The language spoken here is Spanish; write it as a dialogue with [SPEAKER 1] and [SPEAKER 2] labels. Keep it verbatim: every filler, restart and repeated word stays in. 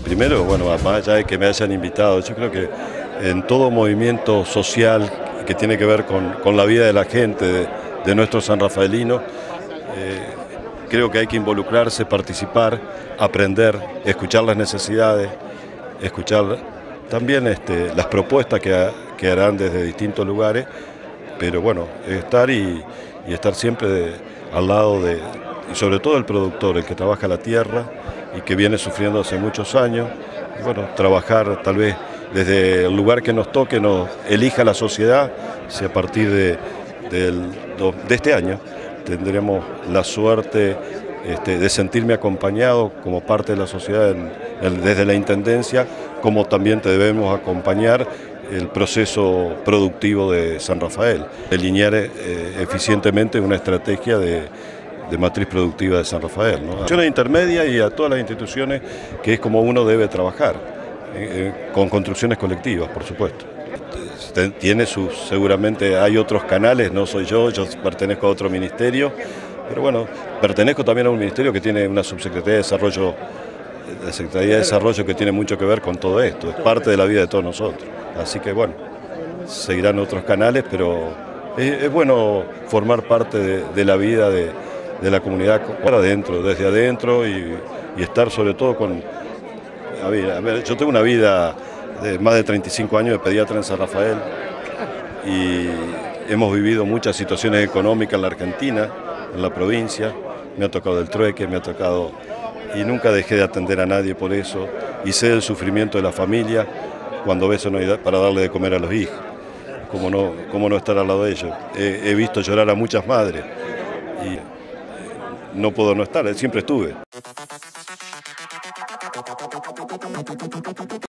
[SPEAKER 1] Primero, bueno, más allá de que me hayan invitado, yo creo que en todo movimiento social que tiene que ver con, con la vida de la gente, de, de nuestros sanrafaelinos, eh, creo que hay que involucrarse, participar, aprender, escuchar las necesidades, escuchar también este, las propuestas que, que harán desde distintos lugares, pero bueno, estar y, y estar siempre de, al lado de, y sobre todo el productor, el que trabaja la tierra y que viene sufriendo hace muchos años, y bueno, trabajar tal vez desde el lugar que nos toque, nos elija la sociedad, si a partir de, del, de este año tendremos la suerte este, de sentirme acompañado como parte de la sociedad en, en, desde la Intendencia, como también te debemos acompañar el proceso productivo de San Rafael, delinear eh, eficientemente una estrategia de, de matriz productiva de San Rafael, ¿no? A la intermedia y a todas las instituciones, que es como uno debe trabajar, eh, con construcciones colectivas, por supuesto. Tiene sus, seguramente hay otros canales, no soy yo, yo pertenezco a otro ministerio, pero bueno, pertenezco también a un ministerio que tiene una subsecretaría de Desarrollo, la Secretaría de Desarrollo que tiene mucho que ver con todo esto, es parte de la vida de todos nosotros. Así que bueno, seguirán otros canales, pero es, es bueno formar parte de, de la vida de, de la comunidad para adentro, desde adentro y, y estar sobre todo con... A ver, a ver, yo tengo una vida de más de treinta y cinco años de pediatra en San Rafael y hemos vivido muchas situaciones económicas en la Argentina, en la provincia, me ha tocado el trueque, me ha tocado... y nunca dejé de atender a nadie por eso y sé el sufrimiento de la familia cuando ves no hay para darle de comer a los hijos, cómo no, cómo no estar al lado de ellos. He, he visto llorar a muchas madres y no puedo no estar, siempre estuve.